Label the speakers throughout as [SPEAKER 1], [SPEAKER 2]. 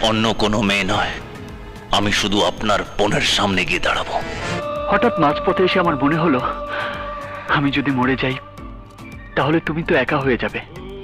[SPEAKER 1] অন্য কোনো মেয়ে নয়, আমি শুধু আপনার বোনের সামনে গিয়ে দাঁড়াবো।
[SPEAKER 2] হঠাৎ মাঝপথে এসে আমার মনে হলো, আমি যদি মরে যাই তাহলে তুমি তো একা হয়ে যাবে,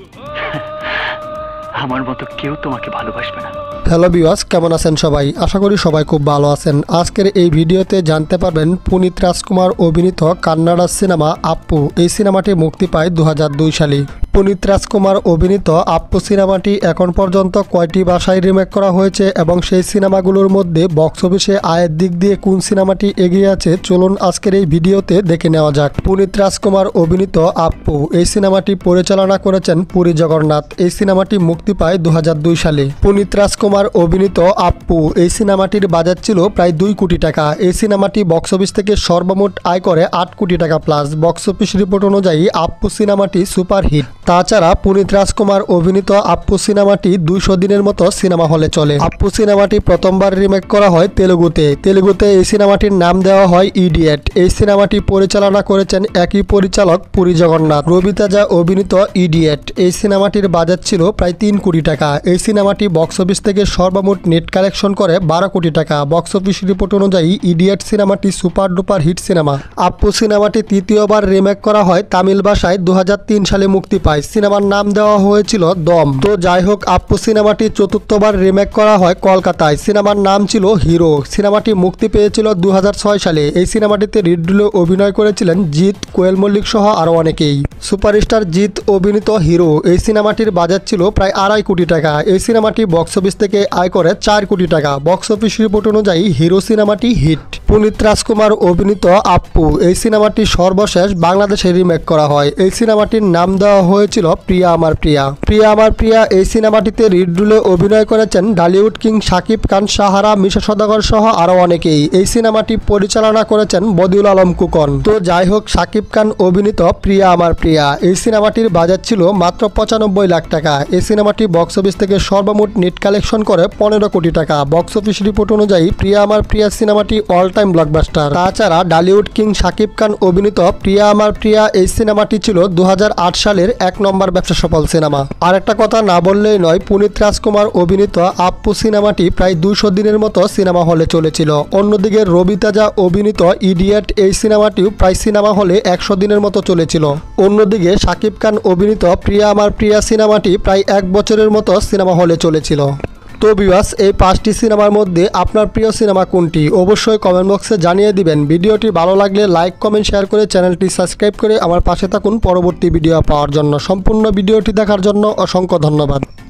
[SPEAKER 2] আমার মতো কেউ তোমাকে ভালোবাসবে না।
[SPEAKER 3] হ্যালো ভিউয়ার্স, কেমন আছেন সবাই? আশা করি সবাই খুব ভালো আছেন। আজকের এই ভিডিওতে জানতে পারবেন পুনিত রাজকুমার অভিনীত কান্নাডা সিনেমা আপ্পু। এই সিনেমাটি মুক্তি পায় 2002 সালে। পুনিত রাজকুমার অভিনীত আপ্পু সিনেমাটি এখন পর্যন্ত কয়টি ভাষায় রিমেক করা হয়েছে এবং সেই সিনেমাগুলোর মধ্যে বক্স অফিসে আয়ের দিক দিয়ে কোন সিনেমাটি এগিয়ে আছে, চলুন আজকের এই ভিডিওতে দেখে নেওয়া যাক। পুনিত রাজকুমার অভিনীত আপ্পু এই সিনেমাটি পরিচালনা করেছেন পুরী জগন্নাথ। এই সিনেমাটি মুক্তি পায় 2002 সালে। পুনিত রাজকুমার অভিনীত আপ্পু এই সিনেমাটির বাজেট ছিল প্রায় 2 কোটি টাকা। এই সিনেমাটি বক্স অফিস থেকে সর্বমোট আয় করে 8 কোটি টাকা প্লাস। বক্স অফিস রিপোর্ট অনুযায়ী আপ্পু সিনেমাটি সুপারহিট। তাছাড়া পুনিত রাজকুমার অভিনীত আপ্পু সিনেমাটি 200 দিনের মতো সিনেমা হলে চলে। আপ্পু সিনেমাটি প্রথমবার রিমেক করা হয় তেলুগুতে এই সিনেমাটির নাম দেওয়া হয় ইডিয়েট। এই সিনেমাটি পরিচালনা করেছেন একই পরিচালক পুরী জগন্নাথ। রবিতাজা অভিনীত ইডিয়েট এই সিনেমাটির বাজেট ছিল প্রায় 3 কোটি টাকা। এই সিনেমাটি বক্স অফিস থেকে সর্বমোট নেট কালেকশন করে 12 কোটি টাকা। বক্স অফিস রিপোর্ট অনুযায়ী ইডিয়েট সিনেমাটি সুপার ডুপার হিট সিনেমা। আপ্পু সিনেমাটি তৃতীয়বার রিমেক করা হয় তামিল ভাষায় 2003 সালে মুক্তি পায়। সিনেমার নাম দেওয়া হয়েছিল দম। তো যাই হোক, আপ্পু সিনেমাটি চতুর্থবার রিমেক করা হয় কলকাতায়। সিনেমার নাম ছিল হিরো। সিনেমাটি মুক্তি পেয়েছিল 2006 সালে। এই সিনেমাটিতে লিড রোলে অভিনয় করেছিলেন জিৎ, কোয়েল মল্লিক সহ আরও অনেকেই। সুপারস্টার জিৎ অভিনীত হিরো এই সিনেমাটির বাজেট ছিল প্রায় 2.5 কোটি টাকা। এই সিনেমাটি বক্স অফিস থেকে আয় করে 4 কোটি টাকা। বক্স অফিস রিপোর্ট অনুযায়ী হিরো সিনেমাটি হিট। পুনিত রাজকুমার অভিনীত আপ্পু এই সিনেমাটি সর্বশেষ বাংলাদেশে রিমেক করা হয়। এই সিনেমাটির নাম দেওয়া হয়েছিল প্রিয়া আমার প্রিয়া। প্রিয়া আমার প্রিয়া এই সিনেমাটিতে লিড রোলে অভিনয় করেছেন ঢালিউড কিং শাকিব খান, সাহারা, মিশা সওদাগর সহ আরও অনেকেই। এই সিনেমাটি পরিচালনা করেছেন বদিউল আলম খোকন। তো যাই হোক, শাকিব খান অভিনীত প্রিয়া আমার প্রিয়া এই সিনেমাটির বাজেট ছিল মাত্র 95 লাখ টাকা। এই সিনেমাটি বক্স অফিস থেকে সর্বমোট নেট কালেকশন করে 15 কোটি টাকা। বক্স অফিস রিপোর্ট অনুযায়ী প্রিয়া আমার প্রিয়া সিনেমাটি অল টাইম ব্লকবাস্টার। তাছাড়া ঢালিউড কিং শাকিব খান অভিনীত প্রিয়া আমার প্রিয়া এই সিনেমাটি ছিল 2008 সালের 1 নম্বর ব্যবসা সফল সিনেমা। আর একটা কথা না বললেই নয়, পুনিত রাজকুমার অভিনীত আপ্পু সিনেমাটি প্রায় 200 দিনের মতো সিনেমা হলে চলেছিল। অন্যদিকে রবিতাজা অভিনীত ইডিয়েট এই সিনেমাটিও প্রায় সিনেমা হলে 100 দিনের মতো চলেছিল। অন্যদিকে শাকিব খান অভিনীত প্রিয়া আমার প্রিয়া সিনেমাটি প্রায় 1 বছরের মতো সিনেমা হলে চলেছিল। তো ভিউয়ার্স, এই 5টি সিনেমার মধ্যে আপনার প্রিয় সিনেমা কোনটি অবশ্যই কমেন্ট বক্সে জানিয়ে দিবেন। ভিডিওটি ভালো লাগলে লাইক, কমেন্ট, শেয়ার করে চ্যানেলটি সাবস্ক্রাইব করে আমার পাশে থাকুন পরবর্তী ভিডিও পাওয়ার জন্য। সম্পূর্ণ ভিডিওটি দেখার জন্য অসংখ্য ধন্যবাদ।